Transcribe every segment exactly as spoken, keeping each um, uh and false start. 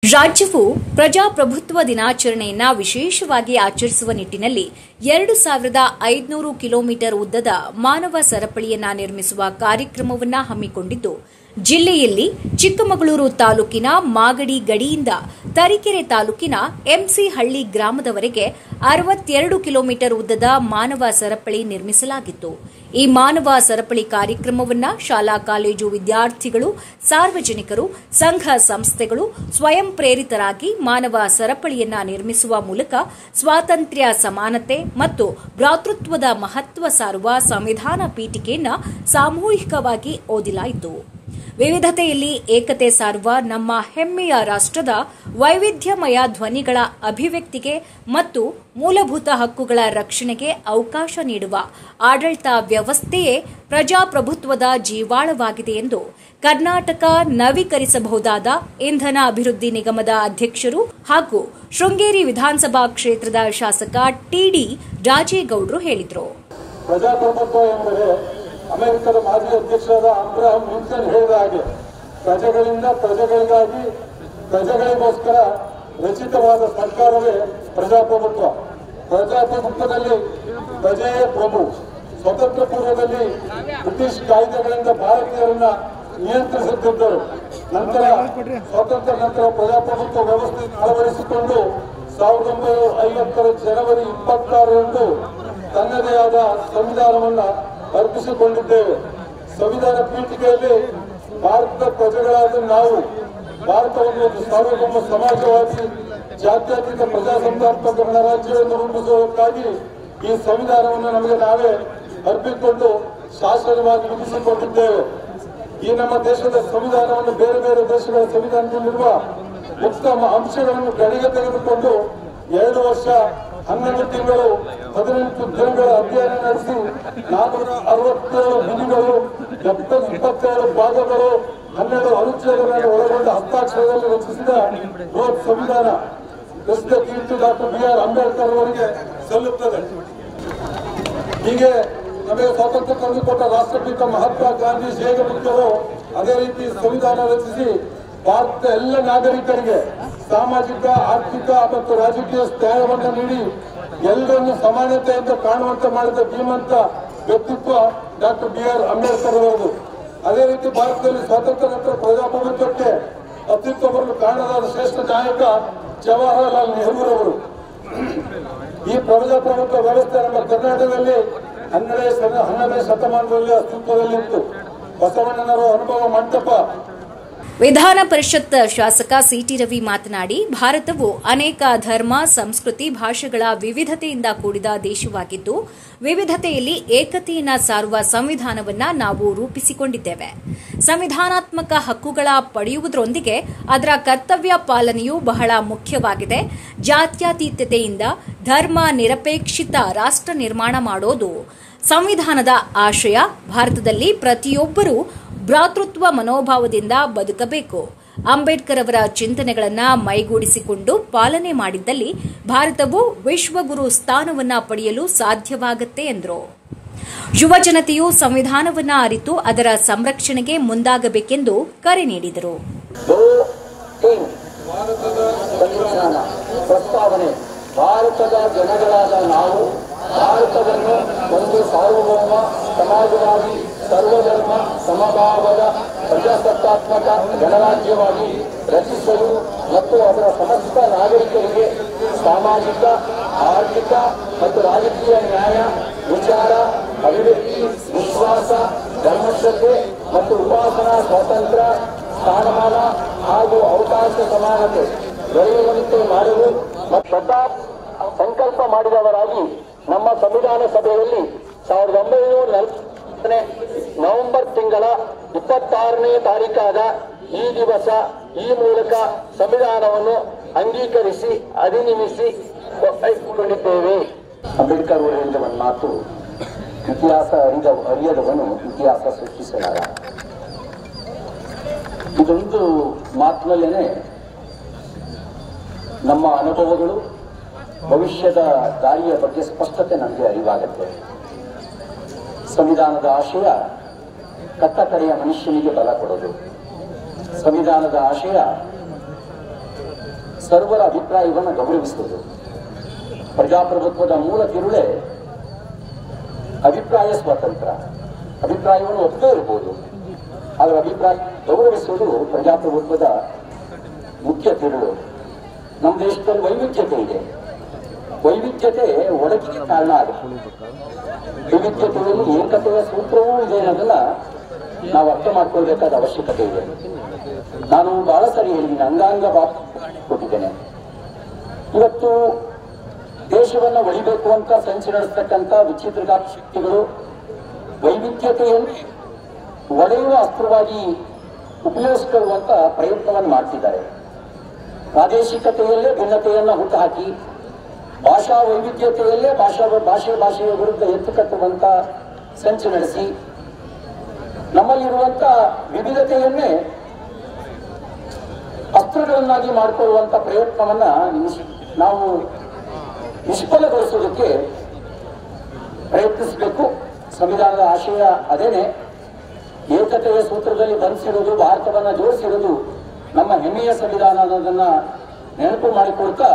ರಾಜ್ಯವು ಪ್ರಜಾಪ್ರಭುತ್ವ ದಿನಾಚರಣೆಯನ್ನ ವಿಶೇಷವಾಗಿ ಆಚರಿಸುವ ನಿಟ್ಟಿನಲ್ಲಿ ಎರಡು ಸಾವಿರದ ಐದುನೂರು ಕಿಲೋಮೀಟರ್ ಉದ್ದದ ಮಾನವ ಸರಪಳಿಯನ್ನ ನಿರ್ಮಿಸುವ ಕಾರ್ಯಕ್ರಮವನ್ನು ಹಮ್ಮಿಕೊಂಡಿದ್ದು, ಜಿಲ್ಲೆಯಲ್ಲಿ ಚಿಕ್ಕಮಗಳೂರು ತಾಲೂಕಿನ ಮಾಗಡಿ ಗಡಿಯಿಂದ ತರೀಕೆರೆ ತಾಲೂಕಿನ ಎಂಸಿಹಳ್ಳಿ ಗ್ರಾಮದವರೆಗೆ ಅರವತ್ತೆರಡು ಕಿಲೋಮೀಟರ್ ಉದ್ದದ ಮಾನವ ಸರಪಳಿ ನಿರ್ಮಿಸಲಾಗಿತ್ತು. ಈ ಮಾನವ ಸರಪಳಿ ಕಾರ್ಯಕ್ರಮವನ್ನು ಶಾಲಾ ಕಾಲೇಜು ವಿದ್ಯಾರ್ಥಿಗಳು, ಸಾರ್ವಜನಿಕರು, ಸಂಘ ಸಂಸ್ಥೆಗಳು ಸ್ವಯಂ ಪ್ರೇರಿತರಾಗಿ ಮಾನವ ಸರಪಳಿಯನ್ನ ನಿರ್ಮಿಸುವ ಮೂಲಕ ಸ್ವಾತಂತ್ರ್ಯ, ಸಮಾನತೆ ಮತ್ತು ಭ್ರಾತೃತ್ವದ ಮಹತ್ವ ಸಾರುವ ಸಂವಿಧಾನ ಪೀಠಿಕೆಯನ್ನು ಸಾಮೂಹಿಕವಾಗಿ ಓದಲಾಯಿತು. ವಿವಿಧತೆಯಲ್ಲಿ ಏಕತೆ ಸಾರುವ ನಮ್ಮ ಹೆಮ್ಮೆಯ ರಾಷ್ಟ್ರದ ವೈವಿಧ್ಯಮಯ ಧ್ವನಿಗಳ ಅಭಿವ್ಯಕ್ತಿಗೆ ಮತ್ತು ಮೂಲಭೂತ ಹಕ್ಕುಗಳ ರಕ್ಷಣೆಗೆ ಅವಕಾಶ ನೀಡುವ ಆಡಳಿತ ವ್ಯವಸ್ಥೆಯೇ ಪ್ರಜಾಪ್ರಭುತ್ವದ ಜೀವಾಳವಾಗಿದೆ ಎಂದು ಕರ್ನಾಟಕ ನವೀಕರಿಸಬಹುದಾದ ಇಂಧನ ಅಭಿವೃದ್ಧಿ ನಿಗಮದ ಅಧ್ಯಕ್ಷರು ಹಾಗೂ ಶೃಂಗೇರಿ ವಿಧಾನಸಭಾ ಕ್ಷೇತ್ರದ ಶಾಸಕ ಟಿಡಿ ರಾಜೇಗೌಡರು ಹೇಳಿದರು. ಪ್ರಜಾಪ್ರಭುತ್ವ ಎಂದರೆ ಅಮೆರಿಕದ ಮಾಜಿ ಅಧ್ಯಕ್ಷರಾದ ಅಬ್ರಹಾಂ ಲಿಂಕನ್ ಹೇಳಿದ ಹಾಗೆ ಪ್ರಜೆಗಳಿಂದ ಪ್ರಜೆಗಳಿಗಾಗಿ ಪ್ರಜೆಗಳಿಗೋಸ್ಕರ ರಚಿತವಾದ ಸರ್ಕಾರವೇ ಪ್ರಜಾಪ್ರಭುತ್ವ. ಪ್ರಜಾಪ್ರಭುತ್ವದಲ್ಲಿ ಪ್ರಜೆಯೇ ಪ್ರಭು. ಸ್ವತಂತ್ರ ಪೂರ್ವದಲ್ಲಿ ಬ್ರಿಟಿಷ್ ಕಾಯ್ದೆಗಳಿಂದ ಭಾರತೀಯರನ್ನ ನಿಯಂತ್ರಿಸುತ್ತಿದ್ದರು. ನಂತರ ಸ್ವಾತಂತ್ರ್ಯ ನಂತರ ಪ್ರಜಾಪ್ರಭುತ್ವ ವ್ಯವಸ್ಥೆಯನ್ನು ಅಳವಡಿಸಿಕೊಂಡು ಸಾವಿರದ ಒಂಬೈನೂರ ಐವತ್ತರ ಜನವರಿ ಇಪ್ಪತ್ತಾರರಂದು ತನ್ನದೇ ಆದ ಸಂವಿಧಾನವನ್ನು ಅರ್ಪಿಸಿಕೊಂಡಿದ್ದೇವೆ. ಸಂವಿಧಾನ ಪೀಠಿಕೆಯಲ್ಲಿ ಭಾರತದ ಪ್ರಜೆಗಳಾದ ನಾವು ಭಾರತವನ್ನು ಒಂದು ಸಾರ್ವಭೌಮ ಸಮಾಜವಾದಿ ಜಾತ್ಯತೀತ ಪ್ರಜಾಸತ್ತಾತ್ಮಕ ಗಣರಾಜ್ಯವನ್ನು ರೂಪಿಸುವುದಕ್ಕಾಗಿ ಈ ಸಂವಿಧಾನವನ್ನು ನಮಗೆ ನಾವೇ ಅರ್ಪಿಸಿಕೊಂಡು ಶಾಸನವಾಗಿ ರೂಪಿಸಿಕೊಂಡಿದ್ದೇವೆ. ಈ ನಮ್ಮ ದೇಶದ ಸಂವಿಧಾನವನ್ನು ಬೇರೆ ಬೇರೆ ದೇಶಗಳ ಸಂವಿಧಾನದಲ್ಲಿರುವ ಉತ್ತಮ ಅಂಶಗಳನ್ನು ಗಣಿಗೆ ತೆಗೆದುಕೊಂಡು ಎರಡು ವರ್ಷ ಹನ್ನೆರಡು ತಿಂಗಳು ಹದಿನೆಂಟು ದಿನಗಳ ಅಧ್ಯಯನ ನಡೆಸಿ ನಾನ್ನೂರ ಅರವತ್ತೇಳು ವಿಧಿಗಳು, ಇಪ್ಪತ್ತೇಳು ಭಾಗಗಳು, ಹನ್ನೆರಡು ಅನುಚ್ಛೇದಗಳನ್ನು ಒಳಗೊಂಡ ಹಸ್ತಾಕ್ಷರದಲ್ಲಿ ರಚಿಸಿದ ಬೃಹತ್ ಸಂವಿಧಾನ ಪ್ರಸಿದ್ಧ ಕೀರ್ತಿ ಡಾಕ್ಟರ್ ಬಿ ಆರ್ ಅಂಬೇಡ್ಕರ್ ಅವರಿಗೆ ಸಲ್ಲುತ್ತದೆ. ಹೀಗೆ ನಮಗೆ ಸ್ವಾತಂತ್ರ್ಯ ತಂದುಕೊಟ್ಟ ರಾಷ್ಟ್ರಪಿತ ಮಹಾತ್ಮ ಗಾಂಧಿ ಹೇಗೆ ಮುಖ್ಯವೋ ಅದೇ ರೀತಿ ಸಂವಿಧಾನ ರಚಿಸಿ ಭಾರತದ ಎಲ್ಲ ನಾಗರಿಕರಿಗೆ ಸಾಮಾಜಿಕ, ಆರ್ಥಿಕ ಮತ್ತು ರಾಜಕೀಯ ಸ್ಥಾನವನ್ನು ನೀಡಿ ಎಲ್ಲರನ್ನು ಸಮಾನತೆಯಿಂದ ಕಾಣುವಂತೆ ಮಾಡಿದ ಧೀಮಂತ ವ್ಯಕ್ತಿತ್ವ ಡಾಕ್ಟರ್ ಬಿ ಆರ್ ಅಂಬೇಡ್ಕರ್ ಅವರದು. ಅದೇ ರೀತಿ ಭಾರತದಲ್ಲಿ ಸ್ವಾತಂತ್ರ್ಯ ನಂತರ ಪ್ರಜಾಪ್ರಭುತ್ವಕ್ಕೆ ಅಸ್ತಿತ್ವ ಬರಲು ಕಾರಣರಾದ ಶ್ರೇಷ್ಠ ನಾಯಕ ಜವಾಹರಲಾಲ್ ನೆಹರೂರವರು. ಈ ಪ್ರಜಾಪ್ರಭುತ್ವ ವ್ಯವಸ್ಥೆ ನಮ್ಮ ಕರ್ನಾಟಕದಲ್ಲಿ ಹನ್ನೆರಡನೇ ಹನ್ನೆರಡನೇ ಶತಮಾನದಲ್ಲಿ ಅಸ್ತಿತ್ವದಲ್ಲಿತ್ತು. ಬಸವಣ್ಣನವರ ಅನುಭವ ಮಂಟಪ. ವಿಧಾನ ಪರಿಷತ್ ಶಾಸಕ ಸಿಟಿ ರವಿ ಮಾತನಾಡಿ, ಭಾರತವು ಅನೇಕ ಧರ್ಮ, ಸಂಸ್ಕೃತಿ, ಭಾಷೆಗಳ ವಿವಿಧತೆಯಿಂದ ಕೂಡಿದ ದೇಶವಾಗಿದ್ದು, ವಿವಿಧತೆಯಲ್ಲಿ ಏಕತೆಯನ್ನು ಸಾರುವ ಸಂವಿಧಾನವನ್ನು ನಾವು ರೂಪಿಸಿಕೊಂಡಿದ್ದೇವೆ. ಸಂವಿಧಾನಾತ್ಮಕ ಹಕ್ಕುಗಳ ಪಡೆಯುವುದರೊಂದಿಗೆ ಅದರ ಕರ್ತವ್ಯ ಪಾಲನೆಯೂ ಬಹಳ ಮುಖ್ಯವಾಗಿದೆ. ಜಾತ್ಯತೀತತೆಯಿಂದ ಧರ್ಮ ನಿರಪೇಕ್ಷಿತ ರಾಷ್ಟ್ರ ನಿರ್ಮಾಣ ಮಾಡೋದು ಸಂವಿಧಾನದ ಆಶಯ. ಭಾರತದಲ್ಲಿ ಪ್ರತಿಯೊಬ್ಬರೂ ಭ್ರಾತೃತ್ವ ಮನೋಭಾವದಿಂದ ಬದುಕಬೇಕು. ಅಂಬೇಡ್ಕರ್ ಅವರ ಚಿಂತನೆಗಳನ್ನು ಮೈಗೂಡಿಸಿಕೊಂಡು ಪಾಲನೆ ಮಾಡಿದ್ದಲ್ಲಿ ಭಾರತವು ವಿಶ್ವಗುರು ಸ್ಥಾನವನ್ನು ಪಡೆಯಲು ಸಾಧ್ಯವಾಗುತ್ತೆ ಎಂದರು. ಯುವ ಜನತೆಯು ಸಂವಿಧಾನವನ್ನು ಅರಿತು ಅದರ ಸಂರಕ್ಷಣೆಗೆ ಮುಂದಾಗಬೇಕೆಂದು ಕರೆ ನೀಡಿದರು. ಪ್ರಸ್ತಾವನೆ ಭಾರತದ ಜನಗಳಾದ ನಾವು ಭಾರತವನ್ನು ಒಂದು ಸಾರ್ವಭೌಮ ಸಮಾಜವಾದಿ ಸರ್ವಧರ್ಮ ಸಮಭಾವದ ಪ್ರಜಾಸತ್ತಾತ್ಮಕ ಗಣರಾಜ್ಯವಾಗಿ ರಚಿಸಲು ಮತ್ತು ಅದರ ಸಮಸ್ತ ನಾಗರಿಕರಿಗೆ ಸಾಮಾಜಿಕ, ಆರ್ಥಿಕ ಮತ್ತು ರಾಜಕೀಯ ನ್ಯಾಯ, ವಿಚಾರ, ಅಭಿವ್ಯಕ್ತಿ, ವಿಶ್ವಾಸ, ಧರ್ಮಶ್ರದ್ಧೆ ಮತ್ತು ಉಪಾಸನಾ ಸ್ವಾತಂತ್ರ್ಯ, ಸ್ಥಾನಮಾನ ಹಾಗೂ ಅವಕಾಶ ಸಮಾನತೆ ದೊರೆಯುವಂತೆ ಮಾಡಲು ಮತ್ತು ಸಂಕಲ್ಪ ಮಾಡಿದವರಾಗಿ ನಮ್ಮ ಸಂವಿಧಾನ ಸಭೆಯಲ್ಲಿ ಸಾವಿರದ ಒಂಬೈನೂರ ನಲವತ್ತನೇ ನವೆಂಬರ್ ತಿಂಗಳ ಇಪ್ಪತ್ತಾರನೇ ತಾರೀಕಾದ ಈ ದಿವಸ ಈ ಮೂಲಕ ಸಂವಿಧಾನವನ್ನು ಅಂಗೀಕರಿಸಿ ಅಧಿನಿಮಿಸಿ ಒಪ್ಪಿಕೊಂಡಿದ್ದೇವೆ. ಅಂಬೇಡ್ಕರ್ ಅವರು ಹೇಳಿದ ಒಂದು ಮಾತು, ಇತಿಹಾಸ ಅರಿದ ಅರಿಯದವನು ಇತಿಹಾಸ ಸೃಷ್ಟಿಸಲಾರ. ಇದೊಂದು ಮಾತಿನಲ್ಲೇನೆ ನಮ್ಮ ಅನುಭವಗಳು, ಭವಿಷ್ಯದ ದಾರಿಯ ಬಗ್ಗೆ ಸ್ಪಷ್ಟತೆ ನಮಗೆ ಅರಿವಾಗುತ್ತೆ. ಸಂವಿಧಾನದ ಆಶಯ ಕಟ್ಟಕಡೆಯ ಮನುಷ್ಯನಿಗೆ ಬಲ ಕೊಡೋದು. ಸಂವಿಧಾನದ ಆಶಯ ಸರ್ವರ ಅಭಿಪ್ರಾಯವನ್ನು ಗೌರವಿಸುವುದು. ಪ್ರಜಾಪ್ರಭುತ್ವದ ಮೂಲ ತಿರುಳೇ ಅಭಿಪ್ರಾಯ ಸ್ವಾತಂತ್ರ್ಯ. ಅಭಿಪ್ರಾಯವನ್ನು ಒಪ್ಪದೇ ಇರಬಹುದು, ಆದರೆ ಅಭಿಪ್ರಾಯ ಗೌರವಿಸುವುದು ಪ್ರಜಾಪ್ರಭುತ್ವದ ಮುಖ್ಯ ತಿರುಳು. ನಮ್ಮ ದೇಶದಲ್ಲಿ ವೈವಿಧ್ಯತೆ ಇದೆ. ವೈವಿಧ್ಯತೆ ಒಡಕಿಗೆ ಕಾರಣ ಆಗುತ್ತೆ. ವೈವಿಧ್ಯತೆಯಲ್ಲಿ ಏಕತೆಯ ಸೂತ್ರವೂ ಇದೆ ಅನ್ನೋದನ್ನ ನಾವು ಅರ್ಥ ಮಾಡ್ಕೊಳ್ಬೇಕಾದ ಅವಶ್ಯಕತೆ ಇದೆ. ನಾನು ಬಹಳ ಸರಿ ಹೇಳಿದ್ದೀನಿ, ಅಂಗಾಂಗ ಕೊಟ್ಟಿದ್ದೇನೆ. ಇವತ್ತು ದೇಶವನ್ನ ಒಳಿಬೇಕು ಅಂತ ಸಂಚು ನಡೆಸ್ತಕ್ಕಂಥ ವಿಚಿತ್ರಗಾಮಿ ಶಕ್ತಿಗಳು ವೈವಿಧ್ಯತೆಯನ್ನು ಒಡೆಯುವ ಅಸ್ತ್ರವಾಗಿ ಉಪಯೋಗಿಸಿಕೊಳ್ಳುವಂತ ಪ್ರಯತ್ನವನ್ನು ಮಾಡ್ತಿದ್ದಾರೆ. ಪ್ರಾದೇಶಿಕತೆಯಲ್ಲೇ ಭಿನ್ನತೆಯನ್ನು ಹುಟ್ಟುಹಾಕಿ ಭಾಷಾ ವೈವಿಧ್ಯತೆಯಲ್ಲೇ ಭಾಷಾ ಭಾಷೆ ಭಾಷೆಯ ವಿರುದ್ಧ ಎತ್ತು ಕಟ್ಟುವಂತ ಸಂಚು ನಡೆಸಿ ನಮ್ಮಲ್ಲಿರುವಂತ ವಿವಿಧತೆಯನ್ನೇ ಅಸ್ತ್ರಗಳನ್ನಾಗಿ ಮಾಡಿಕೊಳ್ಳುವಂತ ಪ್ರಯತ್ನವನ್ನ ನಾವು ನಿಷ್ಫಲಗೊಳಿಸೋದಕ್ಕೆ ಪ್ರಯತ್ನಿಸಬೇಕು. ಸಂವಿಧಾನದ ಆಶಯ ಅದೇನೆ. ಏಕತೆಯ ಸೂತ್ರದಲ್ಲಿ ಬಂಧಿಸಿರೋದು, ಭಾರತವನ್ನ ಜೋಡಿಸಿರೋದು ನಮ್ಮ ಹೆಮ್ಮೆಯ ಸಂವಿಧಾನ ಅನ್ನೋದನ್ನ ನೆನಪು ಮಾಡಿಕೊಳ್ತಾ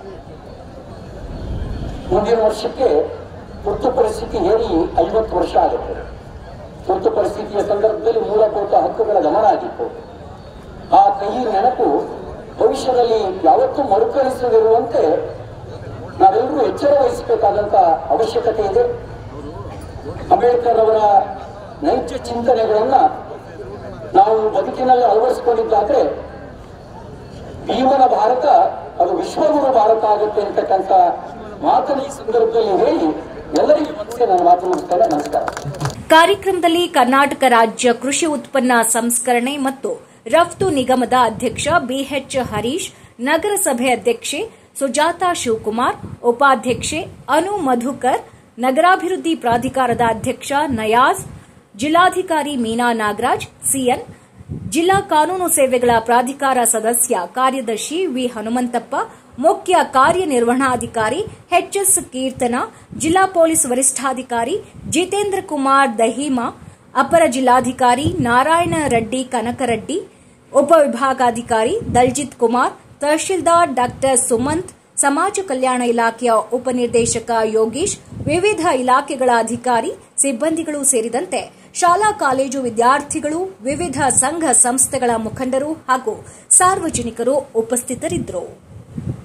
ಮುಂದಿನ ವರ್ಷಕ್ಕೆ ತುರ್ತು ಪರಿಸ್ಥಿತಿ ಹೇರಿ ಐವತ್ತು ವರ್ಷ ಆಗುತ್ತೆ. ತುರ್ತು ಪರಿಸ್ಥಿತಿಯ ಸಂದರ್ಭದಲ್ಲಿ ಮೂಲಭೂತ ಹಕ್ಕುಗಳ ಗಮನ ಆಗಿತ್ತು. ಆ ಕಹಿ ನೆನಪು ಭವಿಷ್ಯದಲ್ಲಿ ಯಾವತ್ತೂ ಮರುಕಳಿಸದಿರುವಂತೆ ನಾವೆಲ್ಲರೂ ಎಚ್ಚರ ವಹಿಸಬೇಕಾದಂತ ಅವಶ್ಯಕತೆ ಇದೆ. ಅಂಬೇಡ್ಕರ್ ಅವರ ನೈಜ ಚಿಂತನೆಗಳನ್ನ ನಾವು ಬದುಕಿನಲ್ಲಿ ಅಳವಡಿಸಿಕೊಂಡಿದ್ದಾದ್ರೆ ಭೀಮನ ಭಾರತ ಅದು ವಿಶ್ವಗುರು ಭಾರತ ಆಗುತ್ತೆ ಅಂತಕ್ಕಂಥ ಮಾತನ್ನು ಈ ಸಂದರ್ಭದಲ್ಲಿ ಹೇಳಿ ಎಲ್ಲರಿಗೂ ನನ್ನ ಮಾತು ಮುಗಿಸ್ತೇನೆ. ನಮಸ್ಕಾರ. ಕಾರ್ಯಕ್ರಮದಲ್ಲಿ ಕರ್ನಾಟಕ ರಾಜ್ಯ ಕೃಷಿ ಉತ್ಪನ್ನ ಸಂಸ್ಕರಣೆ ಮತ್ತು ರಫ್ತು ನಿಗಮದ ಅಧ್ಯಕ್ಷ ಬಿಎಚ್ ಹರೀಶ್, ನಗರಸಭೆ ಅಧ್ಯಕ್ಷೆ ಸುಜಾತಾ ಶಿವಕುಮಾರ್, ಉಪಾಧ್ಯಕ್ಷೆ ಅನು ಮಧುಕರ್, ನಗರಾಭಿವೃದ್ಧಿ ಪ್ರಾಧಿಕಾರದ ಅಧ್ಯಕ್ಷ ನಯಾಜ್, ಜಿಲ್ಲಾಧಿಕಾರಿ ಮೀನಾ ನಾಗರಾಜ್, ಸಿಎನ್, ಜಿಲ್ಲಾ ಕಾನೂನು ಸೇವೆಗಳ ಪ್ರಾಧಿಕಾರ ಸದಸ್ಯ ಕಾರ್ಯದರ್ಶಿ ವಿ ಹನುಮಂತಪ್ಪ, ಮುಖ್ಯ ಕಾರ್ಯನಿರ್ವಹಣಾಧಿಕಾರಿ ಎಚ್ಎಸ್ ಕೀರ್ತನಾ, ಜಿಲ್ಲಾ ಪೊಲೀಸ್ ವರಿಷ್ಠಾಧಿಕಾರಿ ಜಿತೇಂದ್ರ ಕುಮಾರ್ ದಹಿಮಾ, ಅಪರ ಜಿಲ್ಲಾಧಿಕಾರಿ ನಾರಾಯಣ ರೆಡ್ಡಿ ಕನಕರೆಡ್ಡಿ, ಉಪವಿಭಾಗಾಧಿಕಾರಿ ದಲ್ಜಿತ್ ಕುಮಾರ್, ತಹಶೀಲ್ದಾರ್ ಡಾ ಸುಮಂತ್, ಸಮಾಜ ಕಲ್ಯಾಣ ಇಲಾಖೆಯ ಉಪನಿರ್ದೇಶಕ ಯೋಗೀಶ್, ವಿವಿಧ ಇಲಾಖೆಗಳ ಅಧಿಕಾರಿ ಸಿಬ್ಬಂದಿಗಳು ಸೇರಿದಂತೆ ಶಾಲಾ ಕಾಲೇಜು ವಿದ್ಯಾರ್ಥಿಗಳು, ವಿವಿಧ ಸಂಘ ಸಂಸ್ಥೆಗಳ ಮುಖಂಡರು ಹಾಗೂ ಸಾರ್ವಜನಿಕರು ಉಪಸ್ಥಿತರಿದ್ದರು.